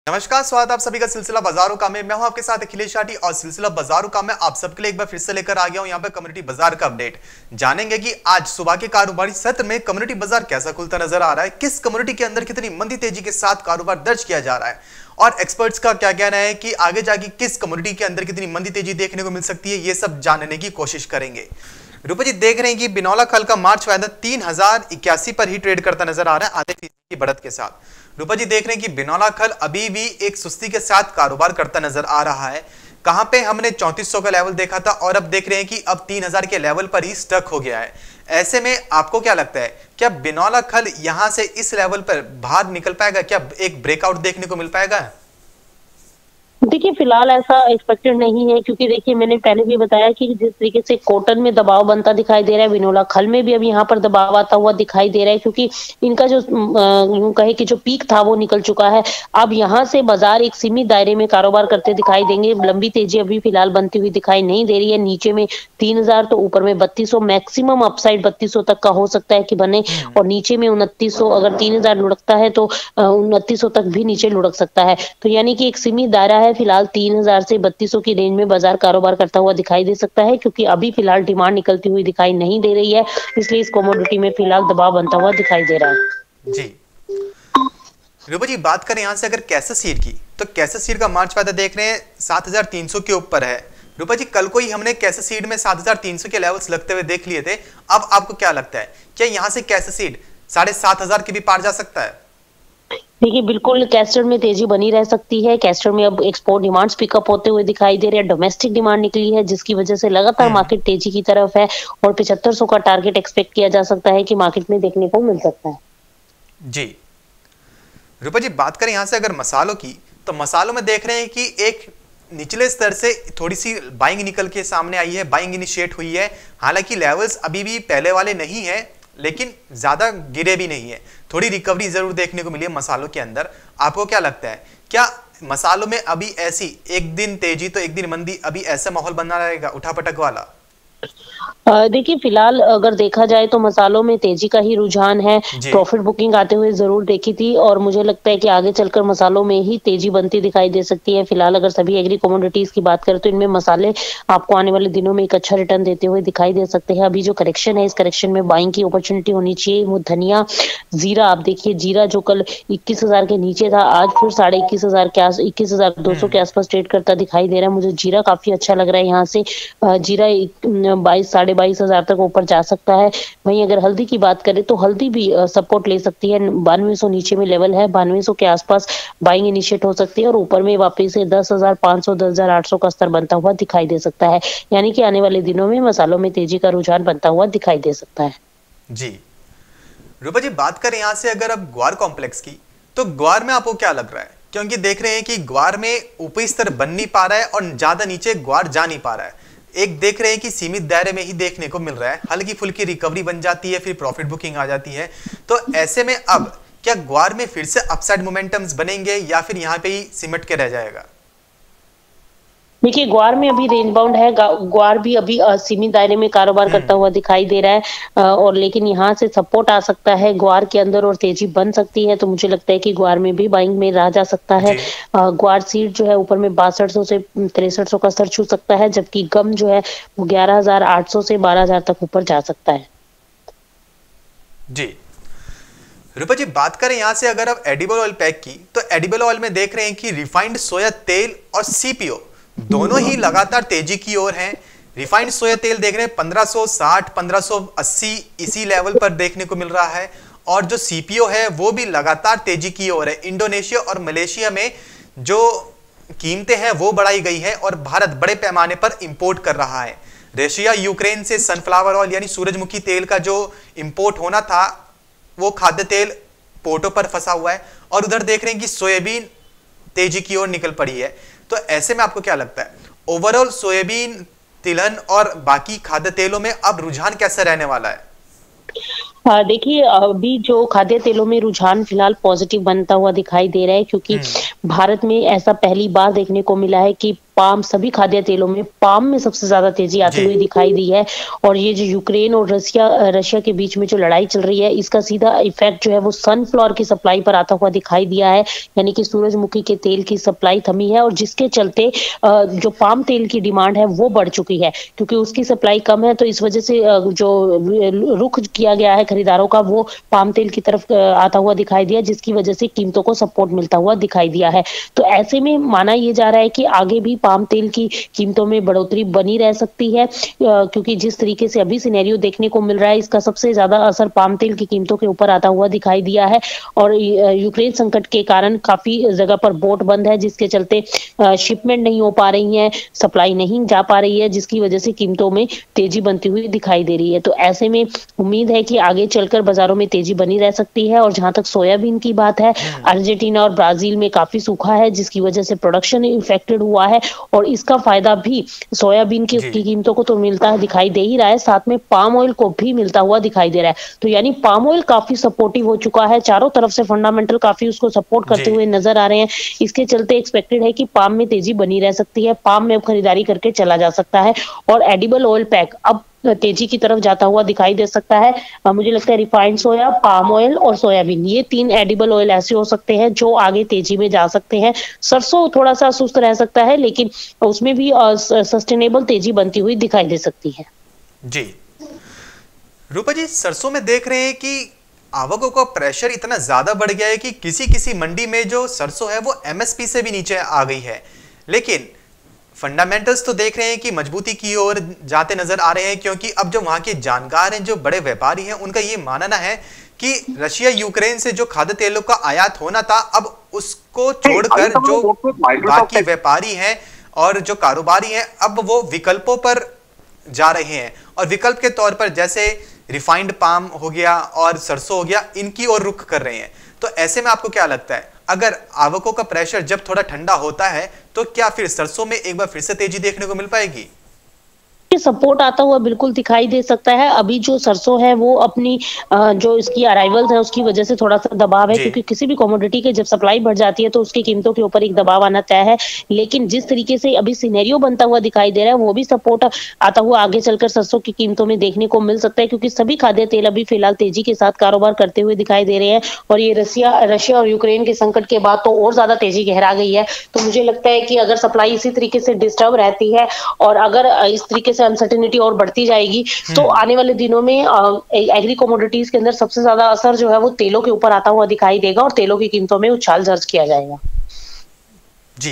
नमस्कार, स्वागत आप सभी का सिलसिला बाजारों का में। मैं हूं आपके साथ अखिलेश शाटी और सिलसिला बाजारों का में आप सबके लिए एक बार फिर से लेकर आ गया हूं। यहां पर कम्युनिटी बाजार का अपडेट जानेंगे कि आज सुबह के कारोबारी सत्र में कम्युनिटी बाजार कैसा खुलता नजर आ रहा है, किस कम्युनिटी के अंदर कितनी मंदी तेजी के साथ कारोबार दर्ज किया जा रहा है और एक्सपर्ट्स का क्या कहना है कि आगे जाके किस कम्युनिटी के अंदर कितनी मंदी तेजी देखने को मिल सकती है, ये सब जानने की कोशिश करेंगे। रूपा जी, देख रहे हैं कि बिनौला खल का मार्च वायदा 3081 पर ही ट्रेड करता नजर आ रहा है आधे फीसदी की बढ़त के साथ। रूपा जी, देख रहे हैं कि बिनौला खल अभी भी एक सुस्ती के साथ कारोबार करता नजर आ रहा है। कहां पे हमने 3400 का लेवल देखा था और अब देख रहे हैं कि अब 3000 के लेवल पर ही स्टक हो गया है। ऐसे में आपको क्या लगता है, क्या बिनौला खल यहां से इस लेवल पर बाहर निकल पाएगा? क्या एक ब्रेकआउट देखने को मिल पाएगा? देखिए, फिलहाल ऐसा एक्सपेक्टेड नहीं है, क्योंकि देखिए मैंने पहले भी बताया कि जिस तरीके से कॉटन में दबाव बनता दिखाई दे रहा है, बिनौला खल में भी अब यहाँ पर दबाव आता हुआ दिखाई दे रहा है, क्योंकि इनका जो यूं कहे कि जो पीक था वो निकल चुका है। अब यहाँ से बाजार एक सीमित दायरे में कारोबार करते दिखाई देंगे। लंबी तेजी अभी फिलहाल बनती हुई दिखाई नहीं दे रही है। नीचे में 3000 तो ऊपर में 3200, मैक्सिमम अपसाइड 3200 तक का हो सकता है कि बने, और नीचे में 2900। अगर 3000 लुढ़कता है तो 2900 तक भी नीचे लुढ़क सकता है। तो यानी कि एक सीमित दायरा है। फिलहाल 3000 से 3200 की रेंज में बाजार कारोबार करता हुआ दिखाई दे सकता है, क्योंकि अभी फिलहाल डिमांड निकलती हुई दिखाई नहीं दे रही है, इसलिए इस कमोडिटी में फिलहाल दबाव बनता हुआ दिखाई दे रहा है। जी रूपा जी, बात करें यहां से अगर कैसा सीड की, तो कैसा सीड का मार्च वायदा देख रहे हैं 7300 के ऊपर है। रूपा जी, कल को ही हमने कैसा सीड में 7300 के लेवल्स लगते हुए देख लिए थे। अब आपको क्या लगता है, क्या यहां से कैसा सीड 7500 के भी पार जा सकता है? देखिए, बिल्कुल कैस्टर में तेजी बनी रह सकती है। कैस्टर में अब एक्सपोर्ट डिमांड्स पिकअप होते हुए दिखाई दे रहे हैं। डोमेस्टिक डिमांड निकली है, जिसकी वजह से लगातार मार्केट तेजी की तरफ है, और 7500 का टारगेट एक्सपेक्ट किया जा सकता है कि मार्केट में देखने को मिल सकता है। जी रूपा जी, बात करें यहां से अगर मसालों की, तो मसालों में देख रहे हैं कि एक निचले स्तर से थोड़ी सी बाइंग निकल के सामने आई है, बाइंग इनिशिएट हुई है। हालांकि लेवल्स अभी भी पहले वाले नहीं है, लेकिन ज्यादा गिरे भी नहीं है। थोड़ी रिकवरी जरूर देखने को मिली है मसालों के अंदर। आपको क्या लगता है, क्या मसालों में अभी ऐसी एक दिन तेजी तो एक दिन मंदी, अभी ऐसा माहौल बना रहेगा उठापटक वाला? देखिए, फिलहाल अगर देखा जाए तो मसालों में तेजी का ही रुझान है। प्रॉफिट बुकिंग आते हुए जरूर देखी थी, और मुझे लगता है कि आगे चलकर मसालों में ही तेजी बनती दिखाई दे सकती है। फिलहाल अगर सभी एग्री कमोडिटीज की बात करें तो इनमें मसाले आपको आने वाले दिनों में एक अच्छा रिटर्न देते हुए दिखाई दे सकते हैं। अभी जो करेक्शन है, इस करेक्शन में बाइंग की अपॉर्चुनिटी होनी चाहिए। वो धनिया, जीरा, आप देखिए जीरा जो कल 21000 के नीचे था, आज फिर 21500 के 21200 के आसपास ट्रेड करता दिखाई दे रहा है। मुझे जीरा काफी अच्छा लग रहा है। यहाँ से जीरा 22,000 तक ऊपर जा सकता है। वहीं अगर हल्दी की बात करें तो हल्दी भी सपोर्ट ले सकती है। 9200 नीचे में लेवल है, 9200 के आसपास बाइंग इनिशिएट हो सकती है, और ऊपर में वापस से 10,500 10,800 का स्तर बनता हुआ दिखाई दे सकता है। यानी कि आने वाले दिनों में मसालों में तेजी का रुझान बनता हुआ दिखाई दे सकता है। जी रूपा जी, बात करें यहां से अगर अब ग्वार कॉम्प्लेक्स की, तो ग्वार में आपको क्या लग रहा है? क्योंकि देख रहे हैं कि ग्वार में ऊपरी स्तर बन नहीं पा रहा है और ज्यादा नीचे ग्वार जा नहीं पा रहा है। एक देख रहे हैं कि सीमित दायरे में ही देखने को मिल रहा है। हल्की फुल्की रिकवरी बन जाती है, फिर प्रॉफिट बुकिंग आ जाती है। तो ऐसे में अब क्या ग्वार में फिर से अपसाइड मोमेंटम्स बनेंगे या फिर यहां पे ही सिमट के रह जाएगा? देखिए, ग्वार में अभी रेंज बाउंड है। ग्वार भी अभी सीमित दायरे में कारोबार करता हुआ दिखाई दे रहा है, और लेकिन यहाँ से सपोर्ट आ सकता है ग्वार के अंदर और तेजी बन सकती है। तो मुझे लगता है कि ग्वार में भी बाइंग में रहा जा सकता है। ग्वार सीड जो है ऊपर में 6200 से 6300 का स्तर छू सकता है, जबकि गम जो है वो 11800 से 12000 तक ऊपर जा सकता है। जी रूपा जी, बात करें यहां से अगर अब एडिबल ऑयल पैक की, तो एडिबल ऑयल में देख रहे हैं कि रिफाइंड सोया तेल और सीपीओ दोनों ही लगातार तेजी की ओर हैं। रिफाइंड सोया तेल देख रहे हैं 1560 1580 इसी लेवल पर देखने को मिल रहा है, और जो सीपीओ है वो भी लगातार तेजी की ओर है। इंडोनेशिया और मलेशिया में जो कीमतें हैं वो बढ़ाई गई है और भारत बड़े पैमाने पर इंपोर्ट कर रहा है। रशिया यूक्रेन से सनफ्लावर ऑयल यानी सूरजमुखी तेल का जो इंपोर्ट होना था, वो खाद्य तेल पोर्टों पर फंसा हुआ है, और उधर देख रहे हैं कि सोयाबीन तेजी की ओर निकल पड़ी है। तो ऐसे में आपको क्या लगता है, ओवरऑल सोयाबीन, तिलहन और बाकी खाद्य तेलों में अब रुझान कैसा रहने वाला है? देखिए, अभी जो खाद्य तेलों में रुझान फिलहाल पॉजिटिव बनता हुआ दिखाई दे रहा है, क्योंकि भारत में ऐसा पहली बार देखने को मिला है कि पाम, सभी खाद्य तेलों में पाम में सबसे ज्यादा तेजी आती हुई दिखाई दी है। और ये जो यूक्रेन और रशिया के बीच में जो लड़ाई चल रही है, इसका सीधा इफेक्ट जो है वो सनफ्लावर की सप्लाई पर आता हुआ दिखाई दिया है, यानी कि सूरजमुखी के तेल की सप्लाई थमी है और जिसके चलते जो पाम तेल की डिमांड है वो बढ़ चुकी है, क्योंकि उसकी सप्लाई कम है। तो इस वजह से जो रुख किया गया है खरीदारों का, वो पाम तेल की तरफ आता हुआ दिखाई दिया, जिसकी वजह से कीमतों को सपोर्ट मिलता हुआ दिखाई दिया है। तो ऐसे में माना ये जा रहा है कि आगे भी पाम तेल की कीमतों में बढ़ोतरी बनी रह सकती है, क्योंकि जिस तरीके से अभी सिनेरियो देखने को मिल रहा है, इसका सबसे ज्यादा असर पाम तेल की कीमतों के ऊपर आता हुआ दिखाई दिया है। और यूक्रेन संकट के कारण काफी जगह पर बोट बंद है, जिसके चलते शिपमेंट नहीं हो पा रही है, सप्लाई नहीं जा पा रही है, जिसकी वजह से कीमतों में तेजी बनती हुई दिखाई दे रही है। तो ऐसे में उम्मीद है कि आगे चलकर बाजारों में तेजी बनी रह सकती है। और जहां तक सोयाबीन की बात है, अर्जेंटीना और ब्राजील में काफी सूखा है, जिसकी वजह से प्रोडक्शन इफेक्टेड हुआ है और इसका फायदा भी सोयाबीन की कीमतों को तो मिलता है, दिखाई दे ही रहा है, साथ में पाम ऑयल को भी मिलता हुआ दिखाई दे रहा है। तो यानी पाम ऑयल काफी सपोर्टिव हो चुका है, चारों तरफ से फंडामेंटल काफी उसको सपोर्ट करते हुए नजर आ रहे हैं। इसके चलते एक्सपेक्टेड है कि पाम में तेजी बनी रह सकती है, पाम में अब खरीदारी करके चला जा सकता है। और एडिबल ऑयल पैक अब तेजी की तरफ जाता हुआ दिखाई दे सकता है। मुझे लगता है रिफाइंड सोया, पाम ऑयल और सोयाबीन, ये 3 एडिबल ऑयल ऐसे हो सकते हैं जो आगे तेजी में जा सकते हैं। सरसों थोड़ा सा सुस्त रह सकता है, लेकिन उसमें भी सस्टेनेबल तेजी बनती हुई दिखाई दे सकती है। जी रूपा जी, सरसों में देख रहे हैं कि आवकों का प्रेशर इतना ज्यादा बढ़ गया है कि किसी किसी मंडी में जो सरसों है वो एमएसपी से भी नीचे आ गई है, लेकिन फंडामेंटल्स तो देख रहे हैं कि मजबूती की ओर जाते नजर आ रहे हैं, क्योंकि अब जो वहां के जानकार हैं, जो बड़े व्यापारी हैं, उनका ये मानना है कि रशिया यूक्रेन से जो खाद्य तेलों का आयात होना था, अब उसको छोड़कर जो बाकी व्यापारी हैं और जो कारोबारी हैं, अब वो विकल्पों पर जा रहे हैं और विकल्प के तौर पर जैसे रिफाइंड पाम हो गया और सरसों हो गया, इनकी ओर रुख कर रहे हैं। तो ऐसे में आपको क्या लगता है, अगर आवकों का प्रेशर जब थोड़ा ठंडा होता है तो क्या फिर सरसों में एक बार फिर से तेजी देखने को मिल पाएगी? सपोर्ट आता हुआ बिल्कुल दिखाई दे सकता है। अभी जो सरसों है वो अपनी जो इसकी अराइवल्स है उसकी वजह से थोड़ा सा दबाव है, क्योंकि किसी भी कमोडिटी के जब सप्लाई बढ़ जाती है तो उसकी कीमतों के ऊपर एक दबाव आना तय है। लेकिन जिस तरीके से अभी सिनेरियो बनता हुआ दिखाई दे रहा है, वो भी सपोर्ट आता हुआ आगे चलकर सरसों की कीमतों में देखने को मिल सकता है, क्योंकि सभी खाद्य तेल अभी फिलहाल तेजी के साथ कारोबार करते हुए दिखाई दे रहे हैं। और ये रशिया और यूक्रेन के संकट के बाद तो और ज्यादा तेजी गहरा गई है। तो मुझे लगता है कि अगर सप्लाई इसी तरीके से डिस्टर्ब रहती है और अगर इस तरीके से अनसर्टेनिटी और बढ़ती जाएगी, तो आने वाले दिनों में एग्री कमोडिटीज के अंदर सबसे ज्यादा असर जो है वो तेलों के ऊपर आता हुआ दिखाई देगा और तेलों की कीमतों में उछाल दर्ज किया जाएगा। जी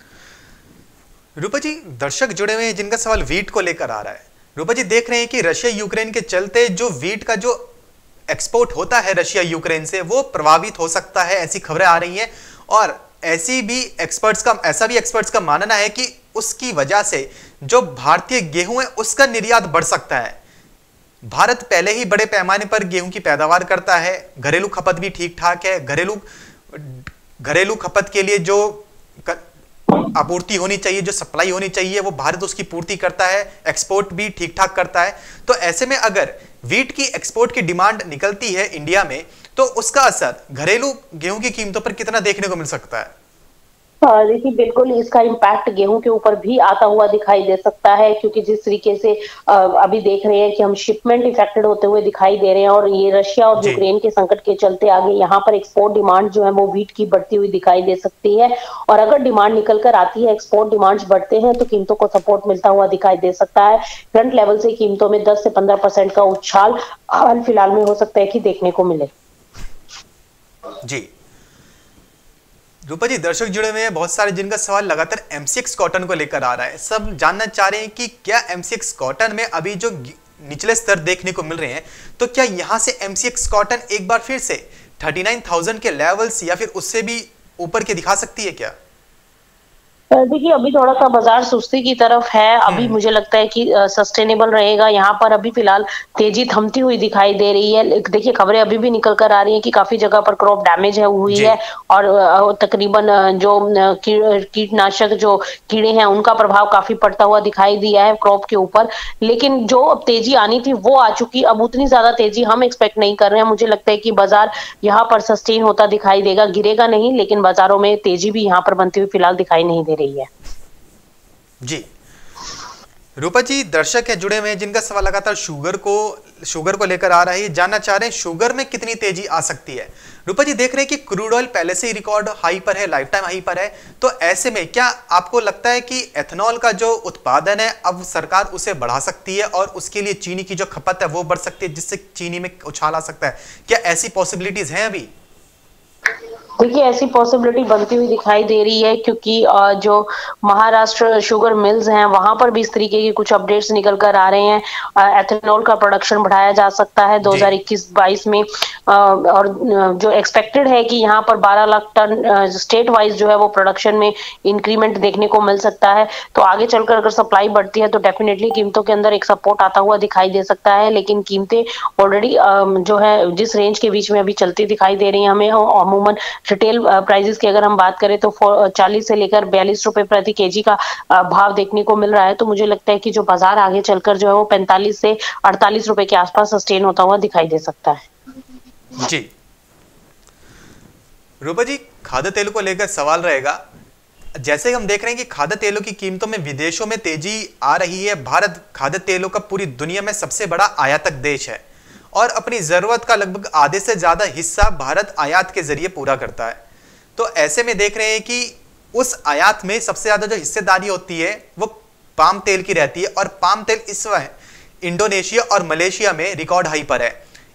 रूपा जी, दर्शक जुड़े हुए हैं जिनका सवाल वीट को लेकर आ रहा है। रूपा जी, देख रहे हैं कि रशिया यूक्रेन के चलते जो वीट का जो एक्सपोर्ट होता है रशिया यूक्रेन से, वो प्रभावित हो सकता है, ऐसी खबरें आ रही हैं। और ऐसा भी एक्सपर्ट्स का मानना है कि उसकी वजह से जो भारतीय गेहूं है उसका निर्यात बढ़ सकता है। भारत पहले ही बड़े पैमाने पर गेहूं की पैदावार करता है, घरेलू खपत भी ठीक ठाक है, घरेलू खपत के लिए जो आपूर्ति होनी चाहिए, जो सप्लाई होनी चाहिए, वो भारत उसकी पूर्ति करता है, एक्सपोर्ट भी ठीक ठाक करता है। तो ऐसे में अगर वीट की एक्सपोर्ट की डिमांड निकलती है इंडिया में, तो उसका असर घरेलू गेहूं की कीमतों पर कितना देखने को मिल सकता है? देखिए, बिल्कुल इसका इम्पैक्ट गेहूं के ऊपर भी आता हुआ दिखाई दे सकता है, क्योंकि जिस तरीके से अभी देख रहे हैं कि हम शिपमेंट इफेक्टेड होते हुए दिखाई दे रहे हैं और ये रशिया और यूक्रेन के संकट के चलते आगे यहाँ पर एक्सपोर्ट डिमांड जो है वो वीट की बढ़ती हुई दिखाई दे सकती है। और अगर डिमांड निकल कर आती है, एक्सपोर्ट डिमांड्स बढ़ते हैं, तो कीमतों को सपोर्ट मिलता हुआ दिखाई दे सकता है। करंट लेवल से कीमतों में 10 से 15% का उछाल हाल फिलहाल में हो सकता है कि देखने को मिले। जी रूपा जी, दर्शक जुड़े हुए हैं बहुत सारे जिनका सवाल लगातार एमसीएक्स कॉटन को लेकर आ रहा है। सब जानना चाह रहे हैं कि क्या एमसीएक्स कॉटन में अभी जो निचले स्तर देखने को मिल रहे हैं, तो क्या यहां से एमसीएक्स कॉटन एक बार फिर से 39,000 के लेवल्स या फिर उससे भी ऊपर के दिखा सकती है क्या? देखिए, अभी थोड़ा सा बाजार सुस्ती की तरफ है। अभी मुझे लगता है कि सस्टेनेबल रहेगा। यहाँ पर अभी फिलहाल तेजी थमती हुई दिखाई दे रही है। देखिए, खबरें अभी भी निकल कर आ रही हैं कि काफी जगह पर क्रॉप डैमेज हुई है और तकरीबन जो कीटनाशक जो कीड़े हैं उनका प्रभाव काफी पड़ता हुआ दिखाई दिया है क्रॉप के ऊपर। लेकिन जो अब तेजी आनी थी वो आ चुकी। अब उतनी ज्यादा तेजी हम एक्सपेक्ट नहीं कर रहे हैं। मुझे लगता है कि बाजार यहाँ पर सस्टेन होता दिखाई देगा, गिरेगा नहीं, लेकिन बाजारों में तेजी भी यहाँ पर बनती हुई फिलहाल दिखाई नहीं दे रही है। जी रूपा जी, दर्शक है जुड़े हुए हैं जिनका सवाल लगातार शुगर को लेकर आ रहा है। ये जानना चाह रहे हैं शुगर में कितनी तेजी आ सकती है। रूपा जी, देख रहे हैं कि क्रूड ऑयल पहले से ही रिकॉर्ड हाई पर है, लाइफ टाइम हाई पर है, तो ऐसे में क्या आपको लगता है कि एथेनॉल का जो उत्पादन है अब सरकार उसे बढ़ा सकती है और उसके लिए चीनी की जो खपत है वो बढ़ सकती है, जिससे चीनी में उछाल आ सकता है? क्या ऐसी पॉसिबिलिटीज हैं अभी? देखिए, ऐसी पॉसिबिलिटी बनती हुई दिखाई दे रही है, क्योंकि जो महाराष्ट्र शुगर मिल्स हैं वहां पर भी इस तरीके के कुछ अपडेट्स निकल कर आ रहे हैं। एथेनॉल का प्रोडक्शन बढ़ाया जा सकता है जी 2021-22 में, और जो एक्सपेक्टेड है कि यहाँ पर 12 लाख टन स्टेट वाइज जो है वो प्रोडक्शन में इंक्रीमेंट देखने को मिल सकता है। तो आगे चलकर अगर सप्लाई बढ़ती है तो डेफिनेटली कीमतों के अंदर एक सपोर्ट आता हुआ दिखाई दे सकता है, लेकिन कीमतें ऑलरेडी जो है जिस रेंज के बीच में अभी चलती दिखाई दे रही है हमें, अमूमन रिटेल प्राइसेस की अगर हम बात करें तो 40 से लेकर 42 रुपए प्रति केजी का भाव देखने को मिल रहा है। तो मुझे लगता है कि जो बाजार आगे चलकर जो है वो 45 से 48 रुपए के आसपास सस्टेन होता हुआ दिखाई दे सकता है। जी रूपा जी, खाद्य तेल को लेकर सवाल रहेगा। जैसे हम देख रहे हैं कि खाद्य तेलों की कीमतों में विदेशों में तेजी आ रही है। भारत खाद्य तेलों का पूरी दुनिया में सबसे बड़ा आयातक देश है और अपनी जरूरत का लगभग आधे से ज्यादा हिस्सा भारत आयात के जरिए पूरा करता है। तो ऐसे में देख रहे हैं कि उस आयात में सबसे ज्यादा जो हिस्सेदारी होती है वो पाम तेल की रहती है और पाम तेल इस वक्त इंडोनेशिया और मलेशिया में रिकॉर्ड हाई पर है।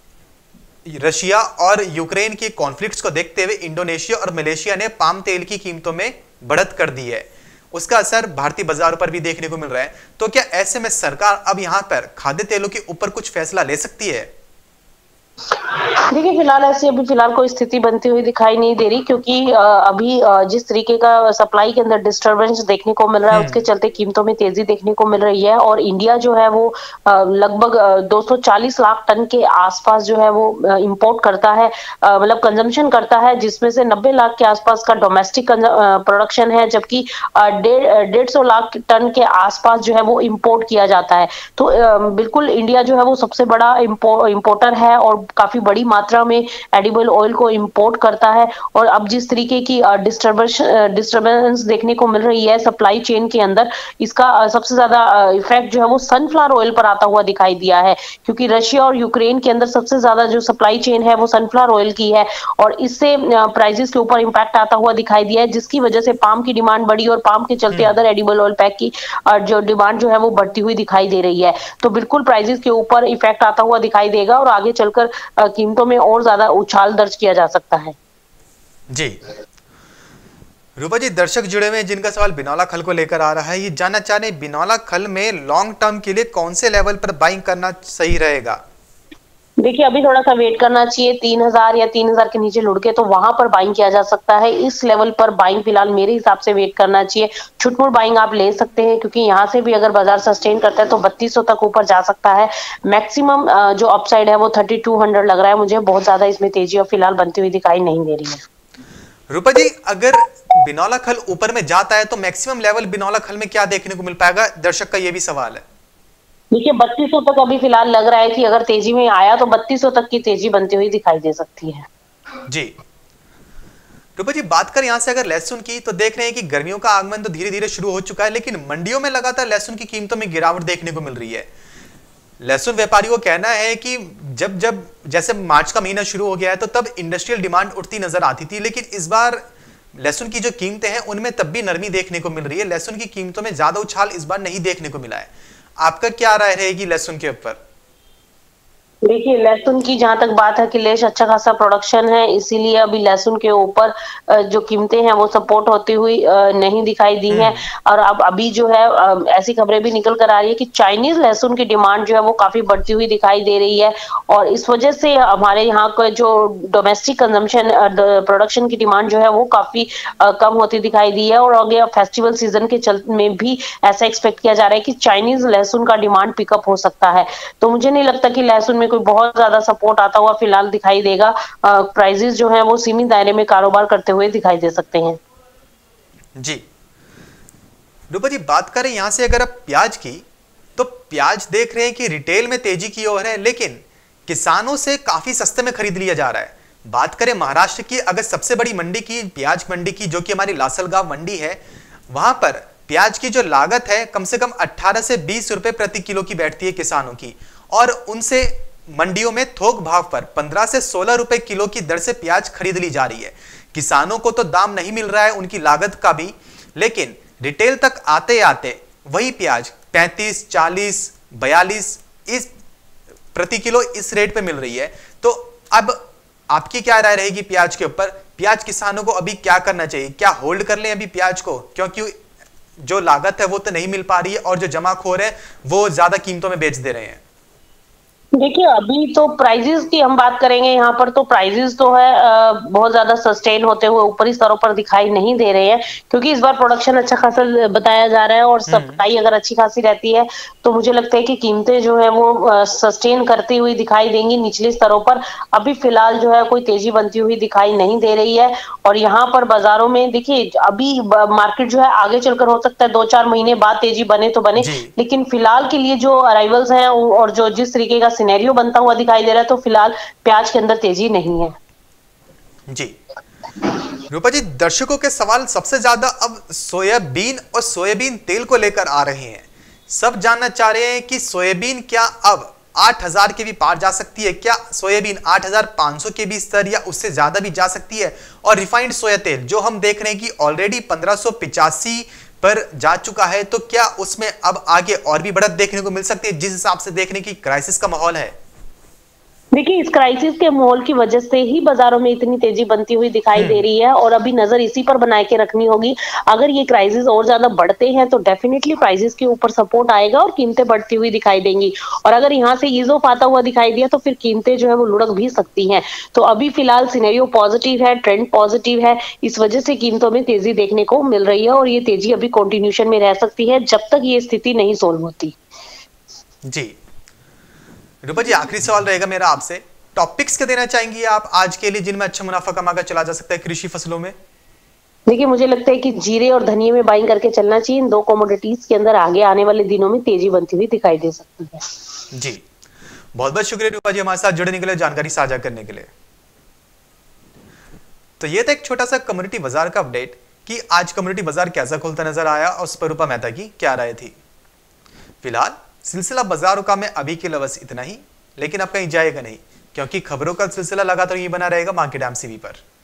रशिया और यूक्रेन के कॉन्फ्लिक्ट्स को देखते हुए इंडोनेशिया और मलेशिया ने पाम तेल की कीमतों में बढ़त कर दी है। उसका असर भारतीय बाजारों पर भी देखने को मिल रहा है। तो क्या ऐसे में सरकार अब यहां पर खाद्य तेलों के ऊपर कुछ फैसला ले सकती है? देखिए, फिलहाल ऐसी अभी फिलहाल कोई स्थिति बनती हुई दिखाई नहीं दे रही, क्योंकि अभी जिस तरीके का सप्लाई के अंदर डिस्टरबेंस देखने को मिल रहा है उसके चलते कीमतों में तेजी देखने को मिल रही है। और इंडिया जो है वो लगभग 240 लाख टन के आसपास जो है वो इंपोर्ट करता है, मतलब कंजम्पशन करता है, जिसमें से 90 लाख के आसपास का डोमेस्टिक प्रोडक्शन है, जबकि 150 लाख टन के आसपास जो है वो इम्पोर्ट किया जाता है। तो बिल्कुल इंडिया जो है वो सबसे बड़ा इम्पोर्टर है और काफी बड़ी मात्रा में एडिबल ऑयल को इंपोर्ट करता है। और अब जिस तरीके की डिस्टरबेंस देखने को मिल रही है सप्लाई चेन के अंदर, इसका सबसे ज्यादा इफेक्ट जो है वो सनफ्लावर ऑयल पर आता हुआ दिखाई दिया है, क्योंकि रशिया और यूक्रेन के अंदर सबसे ज्यादा जो सप्लाई चेन है वो सनफ्लावर ऑयल की है, और इससे प्राइसेस के ऊपर इंपैक्ट आता हुआ दिखाई दिया है, जिसकी वजह से पाम की डिमांड बढ़ी और पाम के चलते अदर एडिबल ऑयल पैक की जो डिमांड जो है वो बढ़ती हुई दिखाई दे रही है। तो बिल्कुल प्राइसेस के ऊपर इफेक्ट आता हुआ दिखाई देगा और आगे चलकर कीमतों में और ज्यादा उछाल दर्ज किया जा सकता है। जी रूपा जी, दर्शक जुड़े हुए हैं जिनका सवाल बिनौला खल को लेकर आ रहा है। ये जानना चाह रहे हैं बिनौला खल में लॉन्ग टर्म के लिए कौन से लेवल पर बाइंग करना सही रहेगा? देखिए, अभी थोड़ा सा वेट करना चाहिए, 3000 या 3000 के नीचे लुढ़के तो वहां पर बाइंग किया जा सकता है। इस लेवल पर बाइंग फिलहाल मेरे हिसाब से वेट करना चाहिए। छुटमुट बाइंग आप ले सकते हैं, क्योंकि यहाँ से भी अगर बाजार सस्टेन करता है तो 3200 तक ऊपर जा सकता है। मैक्सिमम जो अपसाइड है वो 3200 लग रहा है मुझे। बहुत ज्यादा इसमें तेजी और फिलहाल बनती हुई दिखाई नहीं दे रही है। रूपा जी, अगर बिनौला खल ऊपर में जाता है तो मैक्सिमम लेवल बिनौला खल में क्या देखने को मिल पाएगा? दर्शक का यह भी सवाल है। देखिए, 3200 तक अभी फिलहाल लग रहा है कि अगर तेजी में आया तो 3200 तक की तेजी बनती हुई दिखाई दे सकती है। जी रूपा जी, बात करें यहां से अगर लहसुन की, तो देख रहे हैं कि गर्मियों का आगमन तो धीरे धीरे शुरू हो चुका है, लेकिन मंडियों में लगातार लहसुन की कीमतों में गिरावट देखने को मिल रही है। लहसुन व्यापारियों का कहना है कि जब जब जैसे मार्च का महीना शुरू हो गया है तो तब इंडस्ट्रियल डिमांड उठती नजर आती थी, लेकिन इस बार लहसुन की जो कीमतें हैं उनमें तब भी नरमी देखने को मिल रही है। लहसुन की कीमतों में ज्यादा उछाल इस बार नहीं देखने को मिला है। आपका क्या राय रहेगी लहसुन के ऊपर? देखिए, लहसुन की जहां तक बात है कि लेश अच्छा खासा प्रोडक्शन है, इसीलिए अभी लहसुन के ऊपर जो कीमतें हैं वो सपोर्ट होती हुई नहीं दिखाई दी हैं। और अब अभी जो है ऐसी खबरें भी निकल कर आ रही है कि चाइनीज लहसुन की डिमांड जो है वो काफी बढ़ती हुई दिखाई दे रही है, और इस वजह से हमारे यहाँ का जो डोमेस्टिक कंजम्पशन प्रोडक्शन की डिमांड जो है वो काफी कम होती दिखाई दी है। और आगे फेस्टिवल सीजन के चलते में भी ऐसा एक्सपेक्ट किया जा रहा है कि चाइनीज लहसुन का डिमांड पिकअप हो सकता है। तो मुझे नहीं लगता कि लहसुन में कोई बहुत ज्यादा सपोर्ट आता हुआ फिलहाल दिखाई देगा। प्राइसेस जो है वो सीमित दायरे में कारोबार करते हुए दिखाई दे सकते हैं। जी रूपा जी, बात करें यहां से अगर आप प्याज की, तो प्याज देख रहे हैं कि रिटेल में तेजी की ओर है, लेकिन किसानों से काफी सस्ते में खरीद लिया जा रहा है। बात करें महाराष्ट्र की, अगर सबसे बड़ी मंडी की, प्याज मंडी की, जो कि हमारी लासलगांव मंडी है, वहां पर प्याज की जो लागत है कम से कम 18 से 20 रुपए प्रति किलो की बैठती है किसानों की, और उनसे मंडियों में थोक भाव पर 15 से 16 रुपए किलो की दर से प्याज खरीद ली जा रही है। किसानों को तो दाम नहीं मिल रहा है उनकी लागत का भी, लेकिन रिटेल तक आते आते वही प्याज 35, 40, 42 इस प्रति किलो इस रेट पे मिल रही है। तो अब आपकी क्या राय रहेगी प्याज के ऊपर? प्याज किसानों को अभी क्या करना चाहिए? क्या होल्ड कर लें अभी प्याज को, क्योंकि जो लागत है वो तो नहीं मिल पा रही है और जो जमाखोर है वो ज्यादा कीमतों में बेच दे रहे हैं? देखिए, अभी तो प्राइजेस की हम बात करेंगे यहाँ पर, तो प्राइजेस तो है बहुत ज्यादा सस्टेन होते हुए ऊपरी स्तरों पर दिखाई नहीं दे रहे हैं, क्योंकि इस बार प्रोडक्शन अच्छा खासा बताया जा रहा है और सप्लाई अगर अच्छी खासी रहती है तो मुझे लगता है कि कीमतें जो है वो सस्टेन करती हुई दिखाई देंगी निचले स्तरों पर। अभी फिलहाल जो है कोई तेजी बनती हुई दिखाई नहीं दे रही है। और यहाँ पर बाजारों में देखिए, अभी मार्केट जो है आगे चलकर हो सकता है 2-4 महीने बाद तेजी बने तो बने, लेकिन फिलहाल के लिए जो अराइवल्स हैं और जो जिस तरीके का सिनेरियो बनता हुआ दिखाई दे रहा है, तो फिलहाल प्याज के अंदर तेजी नहीं है। जी रूपा जी, दर्शकों के सवाल सबसे ज्यादा अब सोयाबीन और सोयाबीन तेल को लेकर आ रहे हैं। सब जानना चाह रहे हैं कि सोयाबीन क्या अब 8,000 के भी पार जा सकती है? क्या सोयाबीन 8,500 के भी स्तर या उससे ज्यादा भी जा सकती है? और रिफाइंड सोया तेल जो हम देख रहे हैं कि ऑलरेडी 1585 पर जा चुका है, तो क्या उसमें अब आगे और भी बढ़त देखने को मिल सकती है जिस हिसाब से देखने की क्राइसिस का माहौल है? देखिए, इस क्राइसिस के माहौल की वजह से ही बाजारों में इतनी तेजी बनती हुई दिखाई दे रही है और अभी नजर इसी पर बनाए के रखनी होगी। अगर ये क्राइसिस और ज्यादा बढ़ते हैं तो डेफिनेटली प्राइसेस के ऊपर सपोर्ट आएगा और कीमतें बढ़ती हुई दिखाई देंगी। और अगर यहाँ से ईज ऑफ आता हुआ दिखाई दिया तो फिर कीमतें जो है वो लुढ़क भी सकती हैं। तो अभी फिलहाल सिनेरियो पॉजिटिव है, ट्रेंड पॉजिटिव है, इस वजह से कीमतों में तेजी देखने को मिल रही है और ये तेजी अभी कंटिन्यूशन में रह सकती है जब तक ये स्थिति नहीं सोल्व होती। जी रूपा जी, आखिरी सवाल रहेगा मेरा आपसे, टॉपिक्स क्या देना चाहेंगी आप आज के लिए जिनमें अच्छा मुनाफा कमाकर चला जा सकता है कृषि फसलों में? देखिए, मुझे लगता है कि जीरे और धनिये में बाइंग करके चलना चाहिए। इन दो कमोडिटीज के अंदर आगे आने वाले दिनों में तेजी बनती हुई दिखाई दे सकती है। जी बहुत बहुत शुक्रिया रूपा जी हमारे साथ जुड़ने के लिए, जानकारी साझा करने के लिए। तो ये था एक छोटा सा कम्युनिटी बाजार का अपडेट कि आज कम्युनिटी बाजार कैसा खुलता नजर आया और उस पर रूपा मेहता की क्या राय थी। फिलहाल सिलसिला बाजारों का में अभी के लिए बस इतना ही, लेकिन अब कहीं जाएगा नहीं क्योंकि खबरों का सिलसिला लगातार ये बना रहेगा मार्केट एमसीवी पर।